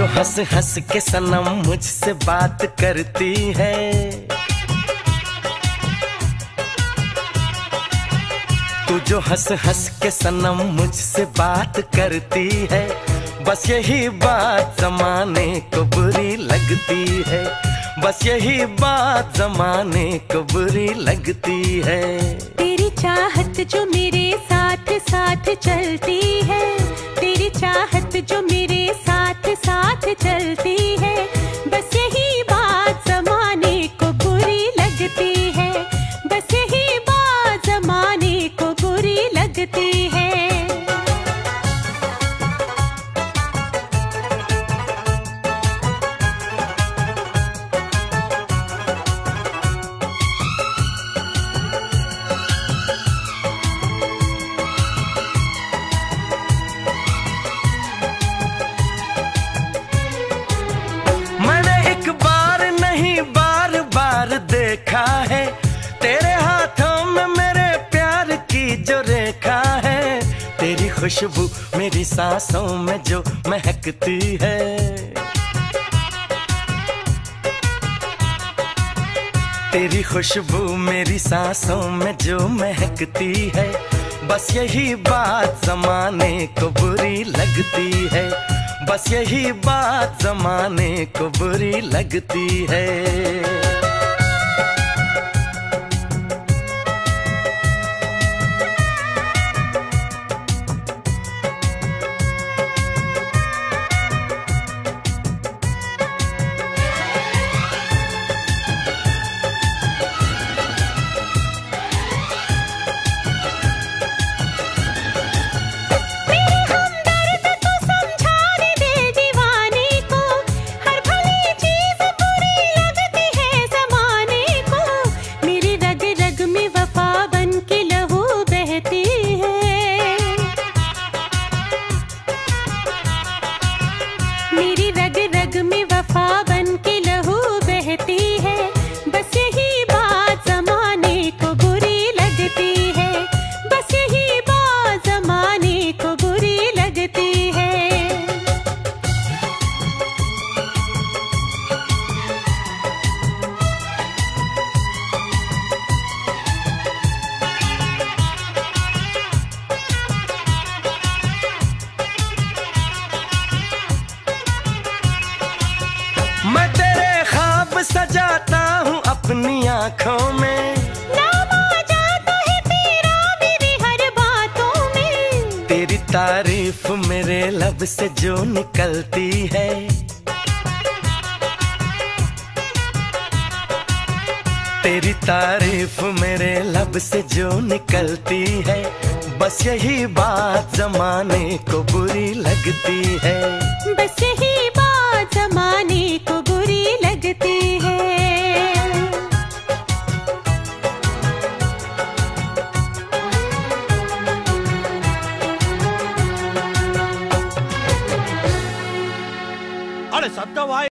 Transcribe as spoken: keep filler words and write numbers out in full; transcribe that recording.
हंस हंस के सनम मुझसे बात करती है, तू जो हंस हंस के सनम मुझसे बात करती है, बस यही बात जमाने को बुरी लगती है, बस यही बात जमाने को बुरी लगती है। तेरी चाहत जो मेरे साथ साथ चलती है, तेरी चाहत जो मेरे साथ साथ चलती है, बस यही बात जमाने को बुरी लगती है, बस यही बात जमाने को बुरी लगती है। देखा है तेरे हाथों में मेरे प्यार की जो रेखा है, तेरी खुशबू मेरी सांसों में जो महकती है, तेरी खुशबू मेरी सांसों में जो महकती है, बस यही बात जमाने को बुरी लगती है, बस यही बात जमाने को बुरी लगती है। मेरी रग रग में वफा बन के लहू बहती है, बस यही बात जमाने को बुरी लगती है, बस यही बात जमाने को बुरी लगती है। मैं तेरे ख्वाब सजाता हूँ अपनी आँखों में, नाम आ जाता है तेरा मेरी हर बातों में, तेरी तारीफ मेरे लब से जो निकलती है, तेरी तारीफ मेरे लब से जो निकलती है, बस यही बात जमाने को बुरी लगती है, बस यही बात जमाने को बुरी लगती है।